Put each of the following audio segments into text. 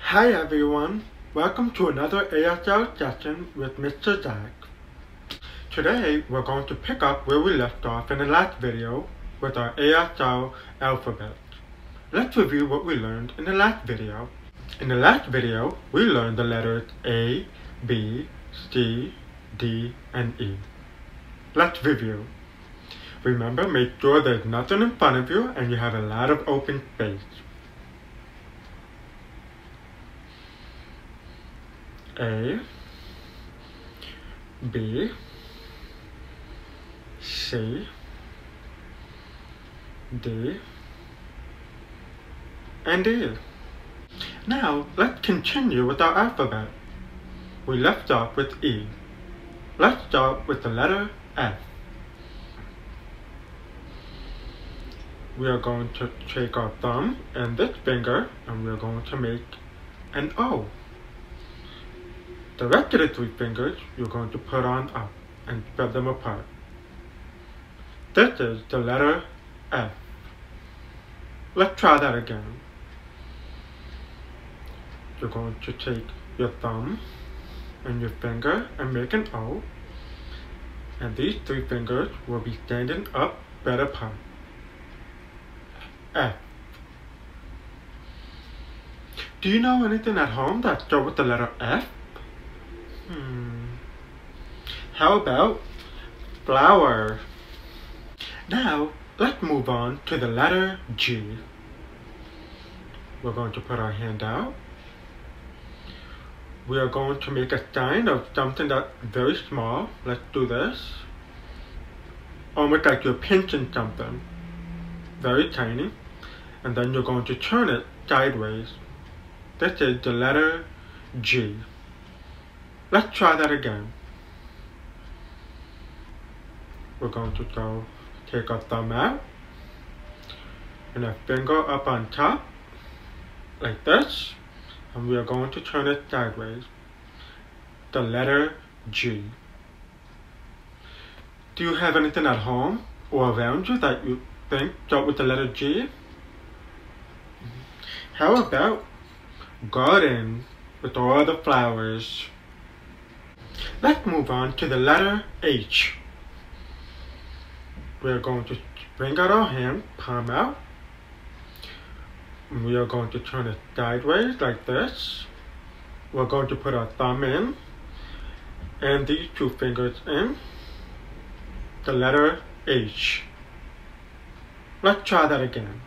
Hi everyone, welcome to another ASL session with Mr. Zach. Today we're going to pick up where we left off in the last video with our ASL alphabet. Let's review what we learned in the last video. In the last video, we learned the letters A, B, C, D, and E. Let's review. Remember, make sure there's nothing in front of you and you have a lot of open space. A, B, C, D, and E. Now, let's continue with our alphabet. We left off with E. Let's start with the letter F. We are going to take our thumb and this finger and we are going to make an O. The rest of the three fingers you're going to put on up and spread them apart. This is the letter F. Let's try that again. You're going to take your thumb and your finger and make an O. And these three fingers will be standing up, spread apart. F. Do you know anything at home that starts with the letter F? How about flower? Now, let's move on to the letter G. We're going to put our hand out. We are going to make a sign of something that's very small. Let's do this. Almost like you're pinching something. Very tiny. And then you're going to turn it sideways. This is the letter G. Let's try that again. We're going to go take our thumb out and a finger up on top like this, and we are going to turn it sideways. The letter G. Do you have anything at home or around you that you think start with the letter G? How about garden with all the flowers? Let's move on to the letter H. We are going to bring out our hand, palm out. We are going to turn it sideways like this. We're going to put our thumb in and these two fingers in. The letter H. Let's try that again.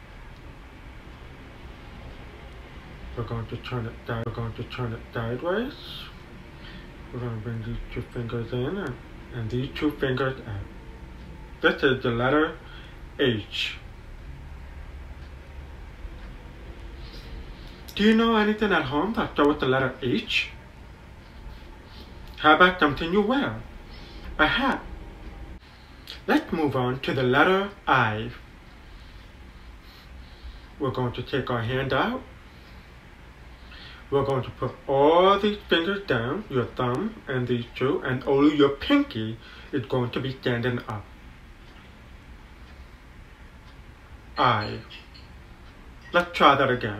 We're going to turn it sideways. We're going to bring these two fingers in and these two fingers out. This is the letter H. Do you know anything at home that starts with the letter H? How about something you wear? A hat. Let's move on to the letter I. We're going to take our hand out. We're going to put all these fingers down, your thumb and these two, and only your pinky is going to be standing up. I. Let's try that again.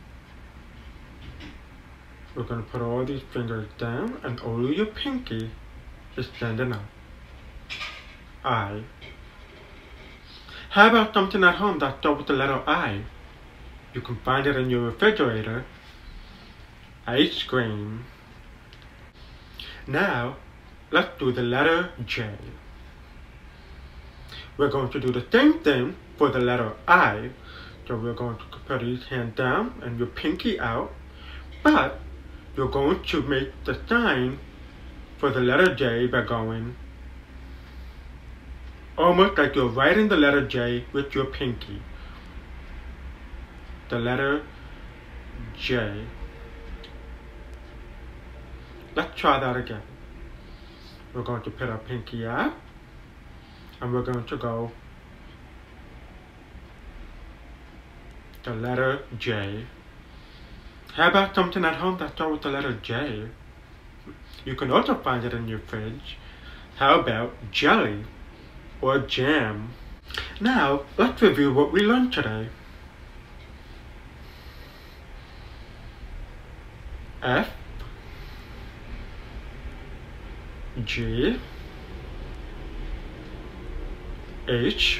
We're going to put all these fingers down and only your pinky is standing up. I. How about something at home that starts with the letter I? You can find it in your refrigerator. Ice cream. Now, let's do the letter J. We're going to do the same thing for the letter I. So we're going to put each hand down and your pinky out. But you're going to make the sign for the letter J by going almost like you're writing the letter J with your pinky. The letter J. Let's try that again. We're going to put our pinky out and we're going to go the letter J. How about something at home that starts with the letter J? You can also find it in your fridge. How about jelly or jam? Now, let's review what we learned today. F, G, H,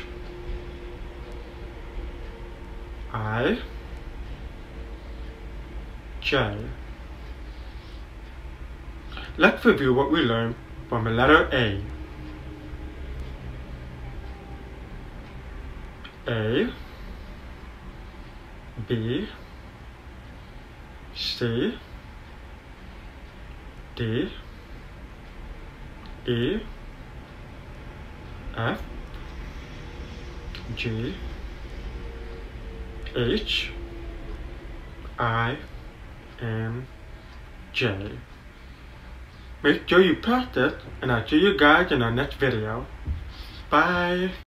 I, J. Let's review what we learned from the letter A. A, B, C, D, E, F, G, H, I, and J. Make sure you practice, and I'll see you guys in our next video. Bye!